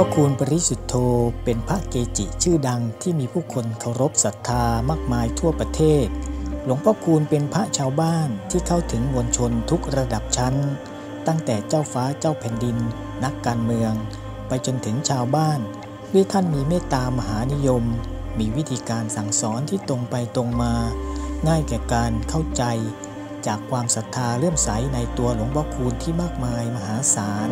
คูณปริสุทธโธเป็นพระเกจิชื่อดังที่มีผู้คนเคารพศรัทธามากมายทั่วประเทศหลวงพ่อคูณเป็นพระชาวบ้านที่เข้าถึงมวลชนทุกระดับชั้นตั้งแต่เจ้าฟ้าเจ้าแผ่นดินนักการเมืองไปจนถึงชาวบ้านด้วยท่านมีเมตตามหานิยมมีวิธีการสั่งสอนที่ตรงไปตรงมาง่ายแก่การเข้าใจจากความศรัทธาเลื่อมใสในตัวหลวงพ่อคูณที่มากมายมหาศาล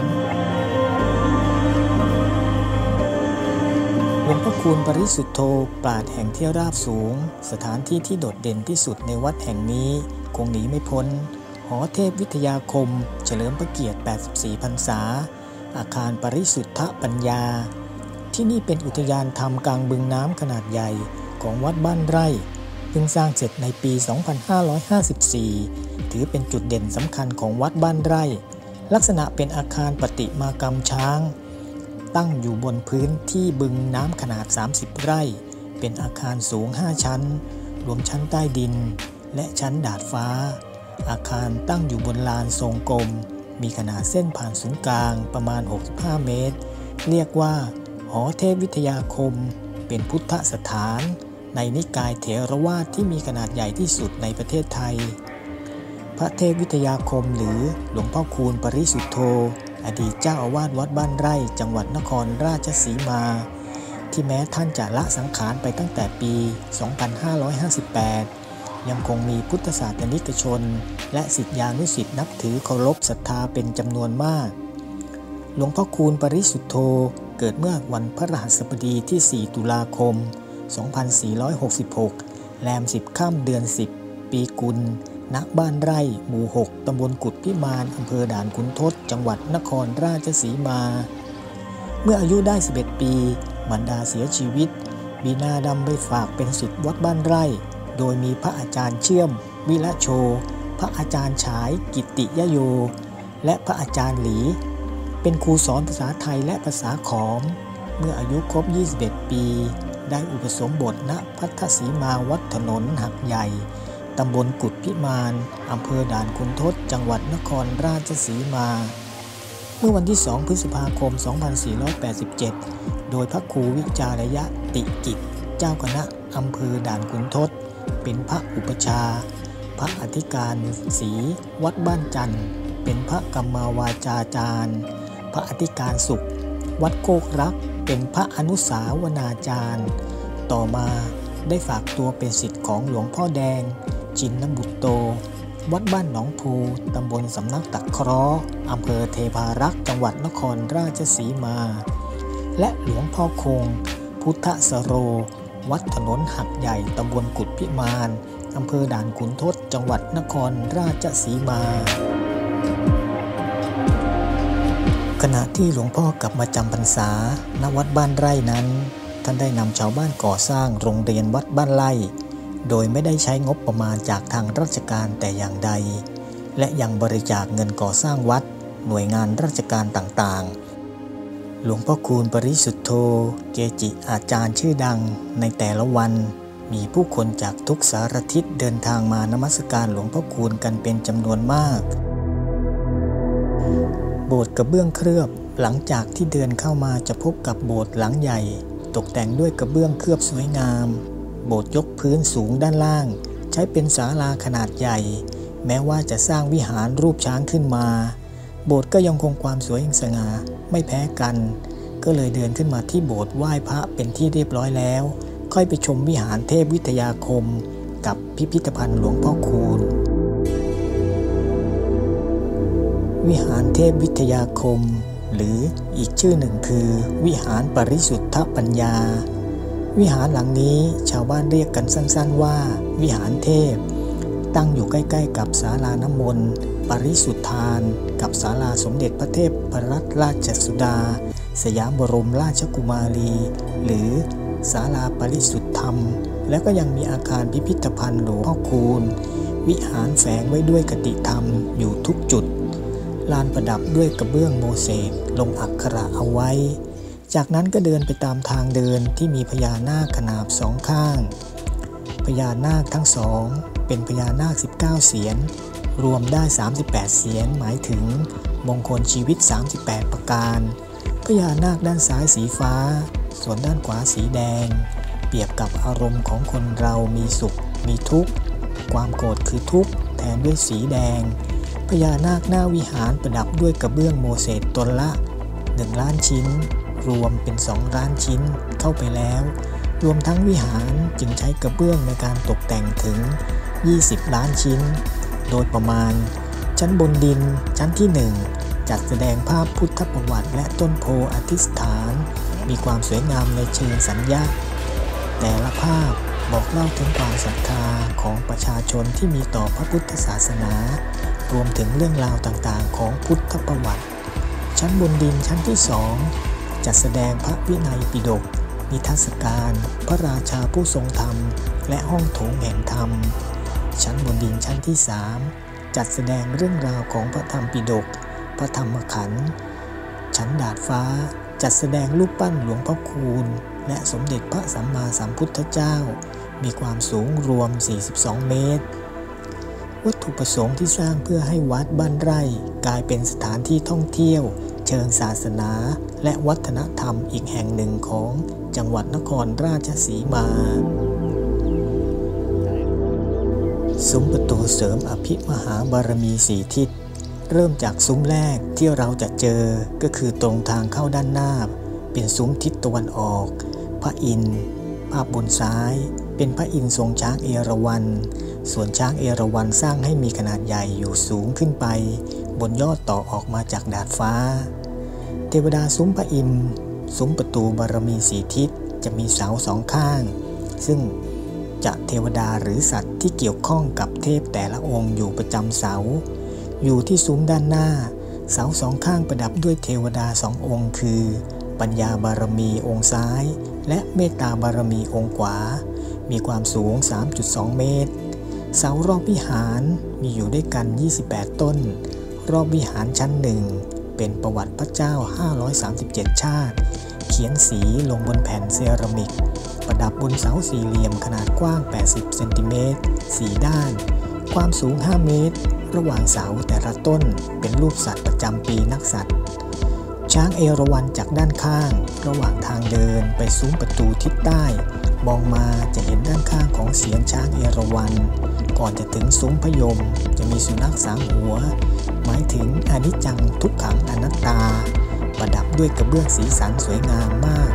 หลวงพ่อคูณปริสุทธโธปราชญ์แห่งที่ราบสูงสถานที่ที่โดดเด่นที่สุดในวัดแห่งนี้คงหนีไม่พ้นหอเทพวิทยาคมเฉลิมพระเกียรติ84พรรษาอาคารปริสุทธปัญญาที่นี่เป็นอุทยานธรรมกลางบึงน้ำขนาดใหญ่ของวัดบ้านไร่เพิ่งสร้างเสร็จในปี 2554 ถือเป็นจุดเด่นสำคัญของวัดบ้านไร่ลักษณะเป็นอาคารประติมากรรมช้างตั้งอยู่บนพื้นที่บึงน้ำขนาด30ไร่เป็นอาคารสูง5ชั้นรวมชั้นใต้ดินและชั้นดาดฟ้าอาคารตั้งอยู่บนลานทรงกลมมีขนาดเส้นผ่านศูนย์กลางประมาณ65เมตรเรียกว่าหอเทพวิทยาคมเป็นพุทธสถานในนิกายเถรวาทที่มีขนาดใหญ่ที่สุดในประเทศไทยพระเทพวิทยาคมหรือหลวงพ่อคูณปริสุทธโธอดีตเจ้าอาวาสวัดบ้านไร่จังหวัดนครราชสีมาที่แม้ท่านจะละสังขารไปตั้งแต่ปี 2558 ยังคงมีพุทธศาสนิกชนและศิษยานุศิษย์นับถือเคารพศรัทธาเป็นจำนวนมากหลวงพ่อคูณปริสุทธโธเกิดเมื่อวันพฤหัสบดีที่ 4 ตุลาคม 2466 แรม 10 ค่ำเดือน 10 ปีกุลณบ้านไร่หมู่ 6 ตำบลกุดพิมานอำเภอด่านขุนทดจังหวัดนครราชสีมาเมื่ออายุได้ 11 ปีมารดาเสียชีวิตบิดานำไปฝากเป็นศิษย์วัดบ้านไร่โดยมีพระอาจารย์เชื่อมวิระโชพระอาจารย์ฉายกิตติยโยและพระอาจารย์หลีเป็นครูสอนภาษาไทยและภาษาขอมเมื่ออายุครบ 21 ปีได้อุปสมบทณพัทธสีมาวัดถนนหักใหญ่ตำบลกุดพิมานอำเภอด่านขุนทดจังหวัดนครราชสีมาเมื่อวันที่ 2 พฤษภาคม 2487 โดยพระครูวิจารยติกิจเจ้าคณะอำเภอด่านขุนทดเป็นพระอุปชาพระอธิการศรีวัดบ้านจันทร์เป็นพระกรรมวาจาจารย์พระอธิการสุขวัดโคกรักเป็นพระอนุสาวนาจารย์ต่อมาได้ฝากตัวเป็นศิษย์ของหลวงพ่อแดงจินบุตโตวัดบ้านหนองพูตำบลสำนักตะเคราะห์อำเภอเทพารักษ์จังหวัดนครราชสีมาและหลวงพ่อคงพุทธสโรวัดถนนหักใหญ่ตำบลกุดพิมานอำเภอด่านขุนทดจังหวัดนครราชสีมาขณะที่หลวงพ่อกลับมาจำพรรษาณวัดบ้านไร่นั้นท่านได้นำชาวบ้านก่อสร้างโรงเรียนวัดบ้านไร่โดยไม่ได้ใช้งบประมาณจากทางราชการแต่อย่างใดและยังบริจาคเงินก่อสร้างวัดหน่วยงานราชการต่างๆหลวงพ่อคูณปริสุทธโธเกจิอาจารย์ชื่อดังในแต่ละวันมีผู้คนจากทุกสารทิศเดินทางมานมัสการหลวงพ่อคูณกันเป็นจำนวนมากโบสถ์กระเบื้องเคลือบหลังจากที่เดินเข้ามาจะพบกับโบสถ์หลังใหญ่ตกแต่งด้วยกระเบื้องเคลือบสวยงามโบสถ์ยกพื้นสูงด้านล่างใช้เป็นศาลาขนาดใหญ่แม้ว่าจะสร้างวิหารรูปช้างขึ้นมาโบสถ์ก็ยังคงความสวยสง่าไม่แพ้กันก็เลยเดินขึ้นมาที่โบสถ์ไหว้พระเป็นที่เรียบร้อยแล้วค่อยไปชมวิหารเทพวิทยาคมกับพิพิธภัณฑ์หลวงพ่อคูณวิหารเทพวิทยาคมหรืออีกชื่อหนึ่งคือวิหารปริสุทธปัญญาวิหารหลังนี้ชาวบ้านเรียกกันสั้นๆว่าวิหารเทพตั้งอยู่ใกล้ๆกับศาลาน้ำมนต์ปริสุทธานกับศาลาสมเด็จพระเทพรัตนราชสุดาสยามบรมราชกุมารีหรือศาลาปริสุทธธรรมและก็ยังมีอาคารพิพิธภัณฑ์หลวงพ่อคูณวิหารแฝงไว้ด้วยคติธรรมอยู่ทุกจุดลานประดับด้วยกระเบื้องโมเสกลงอักขระเอาไว้จากนั้นก็เดินไปตามทางเดินที่มีพญานาคขนาบสองข้างพญานาคทั้งสองเป็นพญานาค19เสียนรวมได้38เสียนหมายถึงมงคลชีวิต38ประการพญานาคด้านซ้ายสีฟ้าส่วนด้านขวาสีแดงเปรียบกับอารมณ์ของคนเรามีสุขมีทุกข์ความโกรธคือทุกข์แทนด้วยสีแดงพญานาคหน้าวิหารประดับด้วยกระเบื้องโมเสสตนละ1 ล้านชิ้นรวมเป็น2 ล้านชิ้นเข้าไปแล้วรวมทั้งวิหารจึงใช้กระเบื้องในการตกแต่งถึง20 ล้านชิ้นโดยประมาณชั้นบนดินชั้นที่1จัดแสดงภาพพุทธประวัติและต้นโพอธิษฐานมีความสวยงามในเชิงสัญญาแต่ละภาพบอกเล่าถึงความศรัทธาของประชาชนที่มีต่อพระพุทธศาสนารวมถึงเรื่องราวต่างๆของพุทธประวัติชั้นบนดินชั้นที่2จัดแสดงพระวินัยปิฎกนิทรรศการพระราชาผู้ทรงธรรมและห้องโถงแห่งธรรมชั้นบนดินชั้นที่3จัดแสดงเรื่องราวของพระธรรมปิฎกพระธรรมขันธ์ชั้นดาดฟ้าจัดแสดงรูปปั้นหลวงพ่อคูณและสมเด็จพระสัมมาสัมพุทธเจ้ามีความสูงรวม42 เมตรวัตถุประสงค์ที่สร้างเพื่อให้วัดบ้านไร่กลายเป็นสถานที่ท่องเที่ยวเชิงศาสนาและวัฒนธรรมอีกแห่งหนึ่งของจังหวัดนครราชสีมาซุ้มประตูเสริมอภิมหาบารมี4 ทิศเริ่มจากซุ้มแรกที่เราจะเจอก็คือตรงทางเข้าด้านหน้าเป็นซุ้มทิศตะวันออกพระอินทร์ภาพบนซ้ายเป็นพระอินทร์ทรงช้างเอราวัณส่วนช้างเอราวัณสร้างให้มีขนาดใหญ่อยู่สูงขึ้นไปบนยอดต่อออกมาจากดาดฟ้าเทวดาซุ้มพระอินทร์ซุ้มประตูบารมี4 ทิศจะมีเสา2 ข้างซึ่งจะเทวดาหรือสัตว์ที่เกี่ยวข้องกับเทพแต่ละองค์อยู่ประจำเสาอยู่ที่ซุ้มด้านหน้าเสา2 ข้างประดับด้วยเทวดา2 องค์คือปัญญาบารมีองค์ซ้ายและเมตตาบารมีองค์ขวามีความสูง 3.2 เมตรเสารอบวิหารมีอยู่ด้วยกัน28 ต้นรอบวิหารชั้น1เป็นประวัติพระเจ้า537 ชาติเขียนสีลงบนแผ่นเซรามิกประดับบนเสาสี่เหลี่ยมขนาดกว้าง80 เซนติเมตร4 ด้านความสูง5 เมตรระหว่างเสาแต่ละต้นเป็นรูปสัตว์ประจำปีนักสัตว์ช้างเอราวัณจากด้านข้างระหว่างทางเดินไปซุ้มประตูทิศใต้มองมาจะเห็นด้านข้างของเสียนช้างเอราวัณก่อนจะถึงซุ้มพยมจะมีสุนัข3 หัวหมายถึงอนิจจังทุกขังอนัตตาประดับด้วยกระเบื้องสีสันสวยงามมาก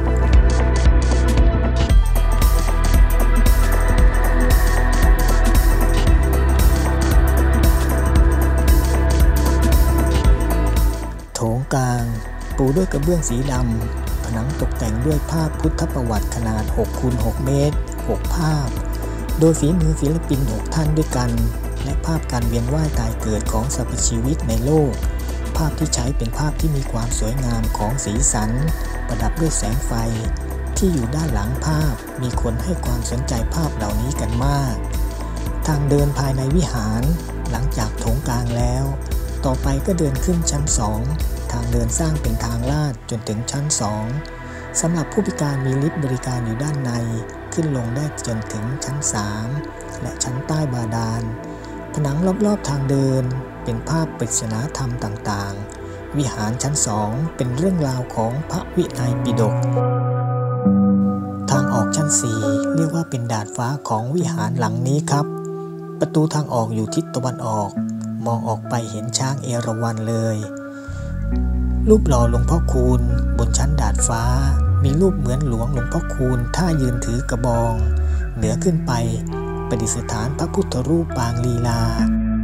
โถงกลางปูด้วยกระเบื้องสีดำผนังตกแต่งด้วยภาพพุทธประวัติขนาด 6x6 เมตร 6 ภาพโดยฝีมือศิลปิน6 ท่านด้วยกันและภาพการเวียนว่ายตายเกิดของสรรพชีวิตในโลกภาพที่ใช้เป็นภาพที่มีความสวยงามของสีสันประดับด้วยแสงไฟที่อยู่ด้านหลังภาพมีคนให้ความสนใจภาพเหล่านี้กันมากทางเดินภายในวิหารหลังจากโถงกลางแล้วต่อไปก็เดินขึ้นชั้น2ทางเดินสร้างเป็นทางลาดจนถึงชั้น2สำหรับผู้พิการมีลิฟต์บริการอยู่ด้านในขึ้นลงได้จนถึงชั้น3และชั้นใต้บาดาลผนังรอบๆทางเดินเป็นภาพปริศนาธรรมต่างๆวิหารชั้น2เป็นเรื่องราวของพระวินัยปิฎกทางออกชั้น4เรียกว่าเป็นดาดฟ้าของวิหารหลังนี้ครับประตูทางออกอยู่ทิศตะวันออกมองออกไปเห็นช้างเอราวัณเลยรูปหล่อหลวงพ่อคูณบนชั้นดาดฟ้ามีรูปเหมือนหลวงพ่อคูณท่ายืนถือกระบองเหนือขึ้นไปประดิษฐานพระพุทธรูปปางลีลา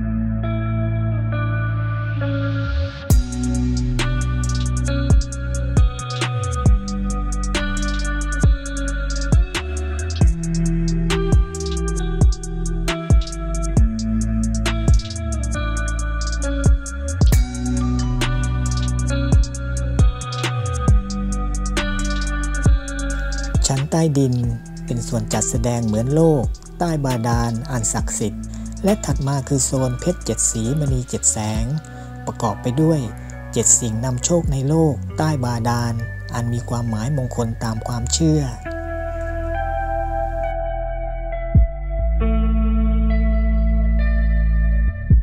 ชั้นใต้ดินเป็นส่วนจัดแสดงเหมือนโลกใต้บาดาลอันศักดิ์สิทธิ์และถัดมาคือโซนเพชร7 สีมณี7 แสงประกอบไปด้วย7 สิ่งนำโชคในโลกใต้บาดาลอันมีความหมายมงคลตามความเชื่อ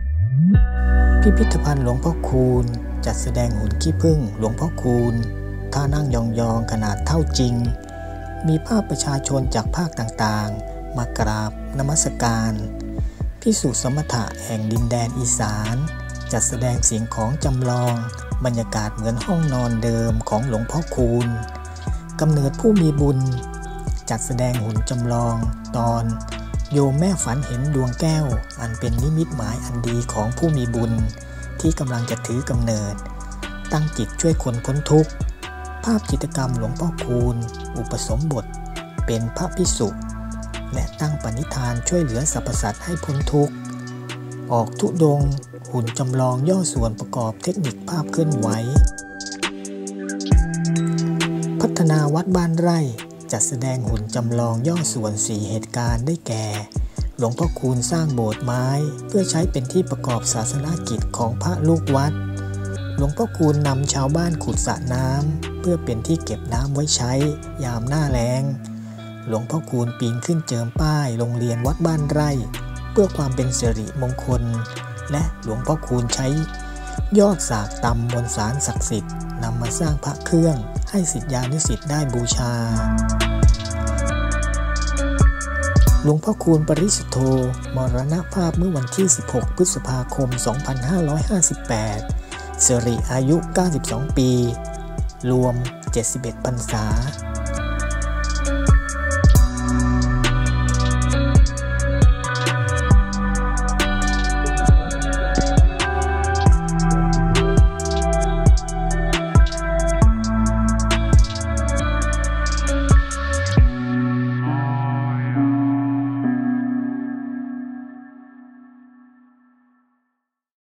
พิพิธภัณฑ์หลวงพ่อคูณจัดแสดงหุ่นขี้ผึ้งหลวงพ่อคูณท่านั่งยองๆขนาดเท่าจริงมีภาพประชาชนจากภาคต่างๆมากราบนมัสการภิกษุสมถะแห่งดินแดนอีสานจัดแสดงสิ่งของจำลองบรรยากาศเหมือนห้องนอนเดิมของหลวงพ่อคูณกำเนิดผู้มีบุญจัดแสดงหุ่นจำลองตอนโยมแม่ฝันเห็นดวงแก้วอันเป็นนิมิตหมายอันดีของผู้มีบุญที่กำลังจะถือกำเนิดตั้งจิตช่วยคนพ้นทุกข์ภาพจิตรกรรมหลวงพ่อคูณอุปสมบทเป็นพระภิกษุและตั้งปณิธานช่วยเหลือสรรพสัตว์ให้พ้นทุกข์ออกธุดงค์หุ่นจำลองย่อส่วนประกอบเทคนิคภาพเคลื่อนไหวพัฒนาวัดบ้านไร่จัดแสดงหุ่นจำลองย่อส่วน4เหตุการณ์ได้แก่หลวงพ่อคูณสร้างโบสถ์ไม้เพื่อใช้เป็นที่ประกอบศาสนกิจของพระลูกวัดหลวงพ่อคูณนำชาวบ้านขุดสระน้ำเพื่อเป็นที่เก็บน้ำไว้ใช้ยามหน้าแล้งหลวงพ่อคูณปีนขึ้นเจิมป้ายโรงเรียนวัดบ้านไร่เพื่อความเป็นสิริมงคลและหลวงพ่อคูณใช้ยอดสากตำมวลสารศักดิ์สิทธิ์นำมาสร้างพระเครื่องให้ศิษยานุศิษย์ได้บูชาหลวงพ่อคูณปริสุทโธมรณภาพเมื่อวันที่ 16 พฤษภาคม 2558 สิริอายุ 92 ปี รวม 71 พรรษา